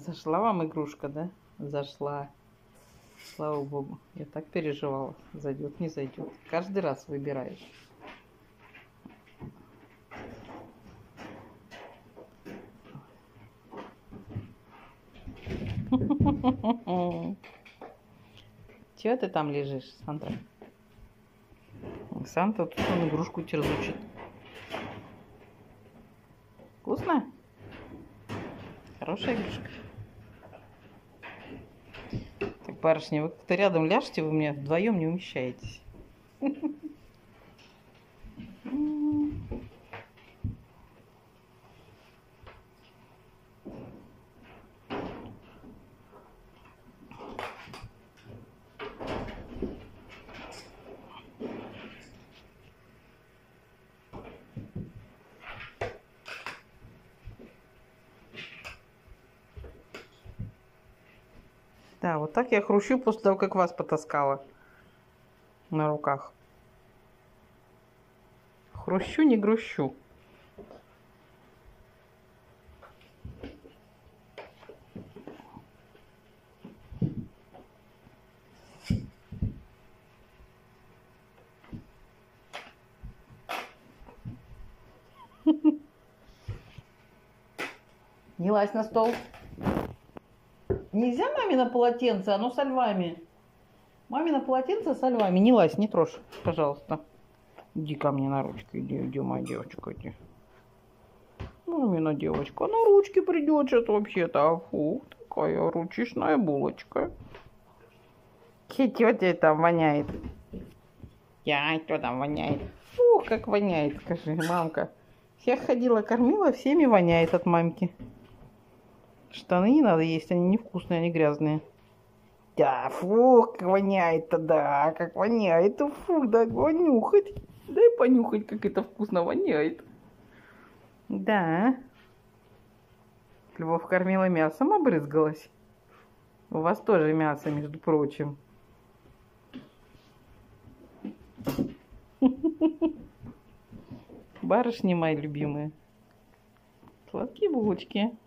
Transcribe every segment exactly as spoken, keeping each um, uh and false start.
Зашла вам игрушка, да? Зашла. Слава богу. Я так переживала. Зайдет, не зайдет. Каждый раз выбираешь. Чего ты там лежишь, Сандра? Санта тут он игрушку терзучит. Вкусно? Хорошая игрушка. Так, барышня, вы как-то рядом ляжете, вы мне вдвоем не умещаетесь. Да, вот так я хрущу после того, как вас потаскала на руках. Хрущу, не грущу. Не лазь на стол. Нельзя мамино полотенце, оно со львами. Мамино полотенце со львами. Не лазь, не трожь, пожалуйста. Иди ко мне на ручку, иди, иди, моя девочка, иди. Мамина девочка, на ручки придет что-то вообще-то. А фу, такая ручечная булочка. Тетя там воняет. Я, кто там воняет? Фу, как воняет, скажи, мамка. Всех ходила, кормила, всеми воняет от мамки. Штаны не надо есть, они невкусные, они грязные. Да, фу, как воняет-то, да, как воняет, фу, да, понюхать. Дай понюхать, как это вкусно воняет. Да. Любовь кормила мясом, обрызгалась. У вас тоже мясо, между прочим. Барышни мои любимые. Сладкие булочки.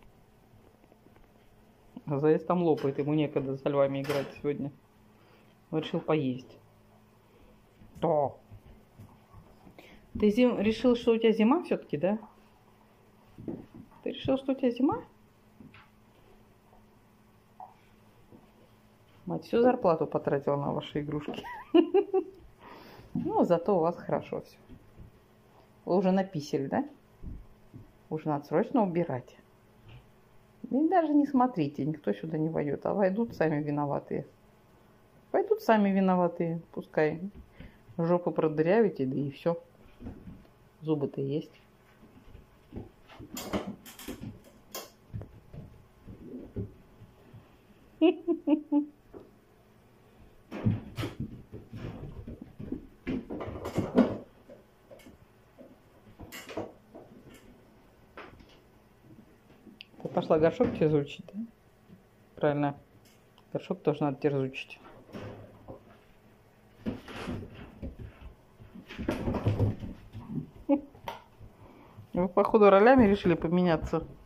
А заяц там лопает, ему некогда со львами играть сегодня. Он решил поесть. То. Ты зим... решил, что у тебя зима все-таки, да? Ты решил, что у тебя зима? Мать всю зарплату потратила на ваши игрушки. Ну, зато у вас хорошо все. Вы уже написали, да? Уже надо срочно убирать. И даже не смотрите, никто сюда не войдет. А войдут сами виноватые. Пойдут сами виноватые. Пускай жопу продырявите, да и все. Зубы-то есть. Ты пошла горшок терзучить, да? Правильно. Горшок тоже надо терзучить. Вы, походу, ролями решили поменяться.